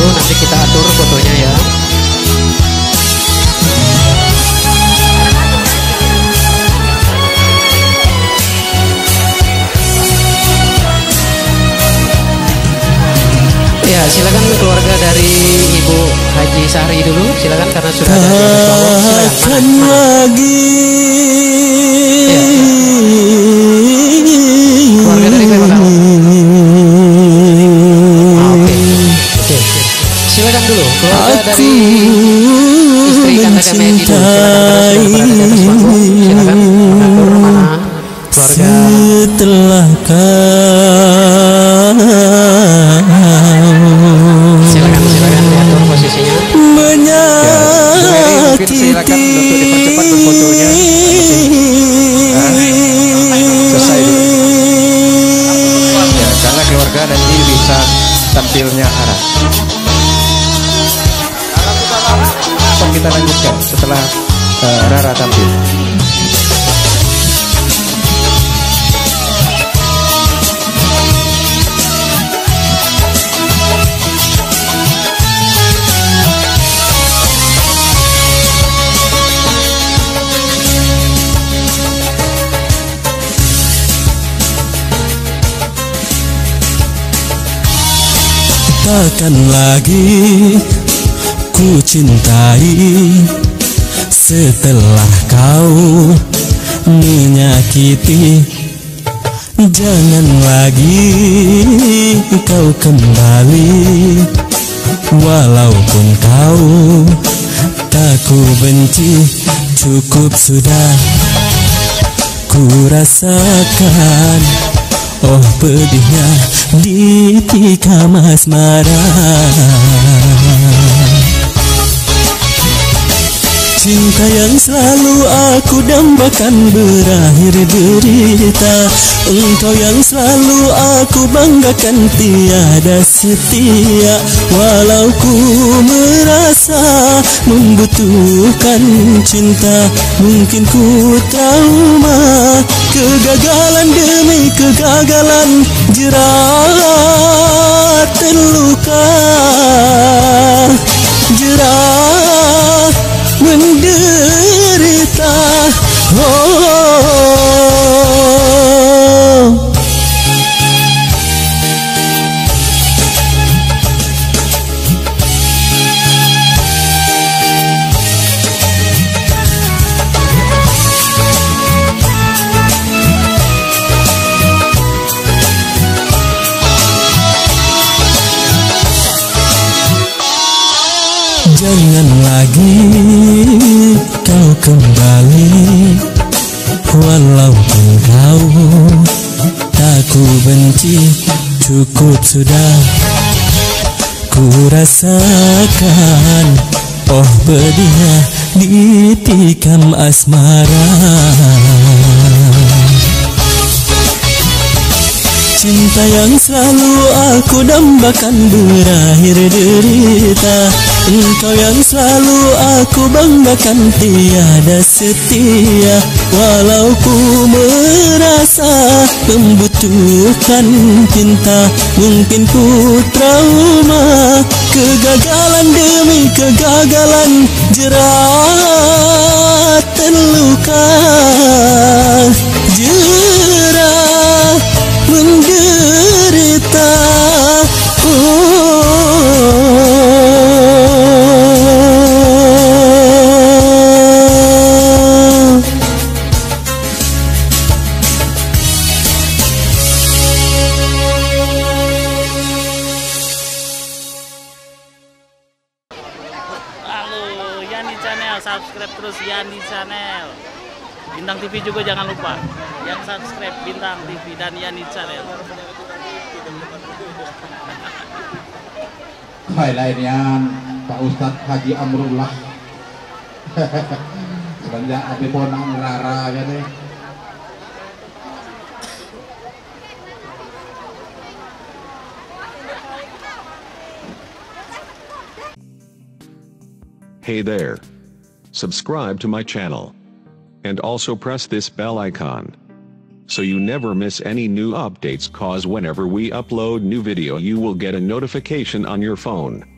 dulu, nanti kita atur fotonya ya. Ya, silakan keluarga dari Ibu Haji Sari dulu, silakan karena sudah ada di atas panggung. Silakan. Lagi. Ya. Keluarga dari siapa kamu? Oke. Silakan dulu keluarga dari istri katakan Medi dulu. Silakan berada di atas panggung. Silakan mengatur mana keluarga. Setelah silakan diatur posisinya. Menyakiti. Silakan untuk dipercepat fotonya. Selesai dulu. Ya, karena keluarga nanti bisa tampilnya arah. So, kita lanjutkan setelah Rara tampil. Takkan lagi ku cintai setelah kau menyakiti. Jangan lagi kau kembali, walaupun kau tak ku benci. Cukup sudah ku rasakan, oh pedihnya ditikam asmara. Cinta yang selalu aku dambakan berakhir derita. Engkau yang selalu aku banggakan tiada setia. Walau ku merasa membutuhkan cinta, mungkin ku trauma. Kegagalan demi kegagalan, jerat terluka, jerat menderita. Jangan lagi kau kembali, walaupun kau tak ku benci. Cukup sudah ku rasakan, oh pedihnya ditikam asmara. Cinta yang selalu aku dambakan berakhir derita. Engkau yang selalu aku banggakan tiada setia. Walau ku merasa membutuhkan cinta, mungkin ku trauma. Kegagalan demi kegagalan, jerat terluka, jerat menderita. Subscribe terus Yani Channel. Bintang TV juga jangan lupa. Yang subscribe Bintang TV dan Yani Channel. Hai lainnya Pak Ustadz Haji Amrullah. Sebenarnya api ponang Rara ya deh. Hey there. Subscribe to my channel. And also press this bell icon, so you never miss any new updates, cause whenever we upload new video you will get a notification on your phone.